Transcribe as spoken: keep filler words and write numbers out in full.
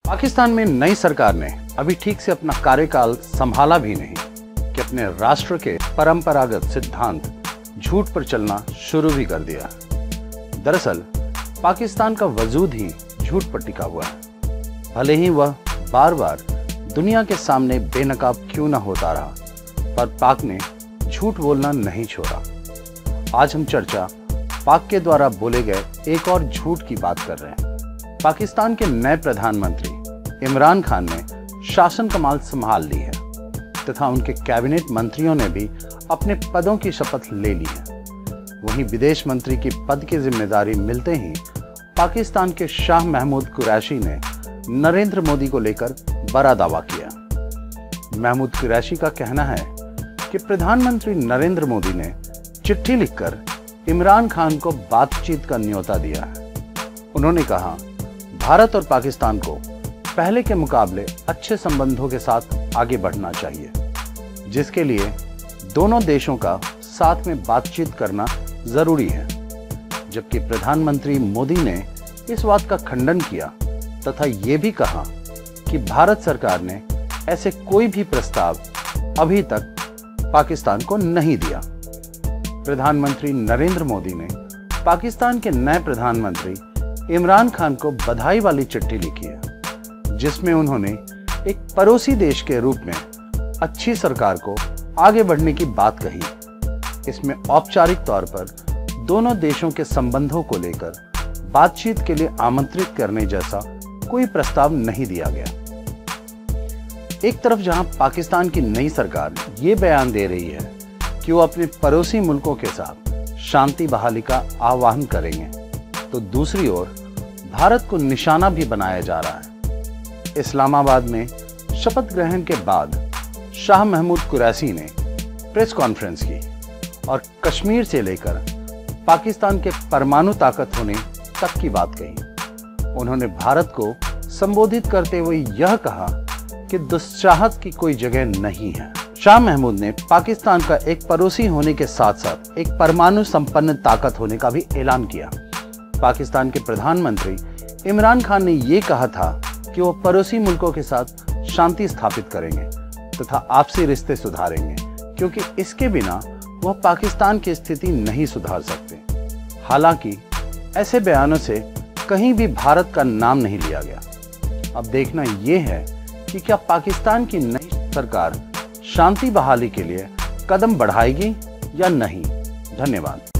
पाकिस्तान में नई सरकार ने अभी ठीक से अपना कार्यकाल संभाला भी नहीं कि अपने राष्ट्र के परंपरागत सिद्धांत झूठ पर चलना शुरू भी कर दिया। दरअसल पाकिस्तान का वजूद ही झूठ पर टिका हुआ है। भले ही वह बार बार दुनिया के सामने बेनकाब क्यों न होता रहा, पर पाक ने झूठ बोलना नहीं छोड़ा। आज हम चर्चा पाक के द्वारा बोले गए एक और झूठ की बात कर रहे हैं। पाकिस्तान के नए प्रधानमंत्री इमरान खान ने शासन कमान संभाल ली है तथा उनके कैबिनेट मंत्रियों ने भी अपने पदों की शपथ ले ली है। वहीं विदेश मंत्री की पद की जिम्मेदारी मिलते ही पाकिस्तान के शाह महमूद कुरैशी ने नरेंद्र मोदी को लेकर बड़ा दावा किया। महमूद कुरैशी का कहना है कि प्रधानमंत्री नरेंद्र मोदी ने चिट्ठी लिखकर इमरान खान को बातचीत का न्योता दिया है। उन्होंने कहा, भारत और पाकिस्तान को पहले के मुकाबले अच्छे संबंधों के साथ आगे बढ़ना चाहिए, जिसके लिए दोनों देशों का साथ में बातचीत करना जरूरी है। जबकि प्रधानमंत्री मोदी ने इस बात का खंडन किया तथा ये भी कहा कि भारत सरकार ने ऐसे कोई भी प्रस्ताव अभी तक पाकिस्तान को नहीं दिया। प्रधानमंत्री नरेंद्र मोदी ने पाकिस्तान के नए प्रधानमंत्री इमरान खान को बधाई वाली चिट्ठी लिखी है, जिसमें उन्होंने एक पड़ोसी देश के रूप में अच्छी सरकार को आगे बढ़ने की बात कही। इसमें औपचारिक तौर पर दोनों देशों के संबंधों को लेकर बातचीत के लिए आमंत्रित करने जैसा कोई प्रस्ताव नहीं दिया गया। एक तरफ जहां पाकिस्तान की नई सरकार ये बयान दे रही है कि वो अपने पड़ोसी मुल्कों के साथ शांति बहाली का आह्वान करेंगे, तो दूसरी ओर भारत को निशाना भी बनाया जा रहा है। इस्लामाबाद में शपथ ग्रहण के बाद शाह महमूद कुरैशी ने प्रेस कॉन्फ्रेंस की और कश्मीर से लेकर पाकिस्तान के परमाणु ताकत होने तक की बात कही। उन्होंने भारत को संबोधित करते हुए यह कहा कि दुस्साहस की कोई जगह नहीं है। शाह महमूद ने पाकिस्तान का एक पड़ोसी होने के साथ साथ एक परमाणु संपन्न ताकत होने का भी ऐलान किया। पाकिस्तान के प्रधानमंत्री इमरान खान ने ये कहा था कि वो पड़ोसी मुल्कों के साथ शांति स्थापित करेंगे तथा आपसी रिश्ते सुधारेंगे, क्योंकि इसके बिना वह पाकिस्तान की स्थिति नहीं सुधार सकते। हालांकि ऐसे बयानों से कहीं भी भारत का नाम नहीं लिया गया। अब देखना यह है कि क्या पाकिस्तान की नई सरकार शांति बहाली के लिए कदम बढ़ाएगी या नहीं। धन्यवाद।